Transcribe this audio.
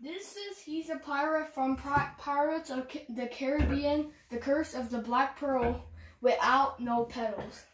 This is he's a pirate from Pirates of the Caribbean, The Curse of the Black Pearl, without no petals.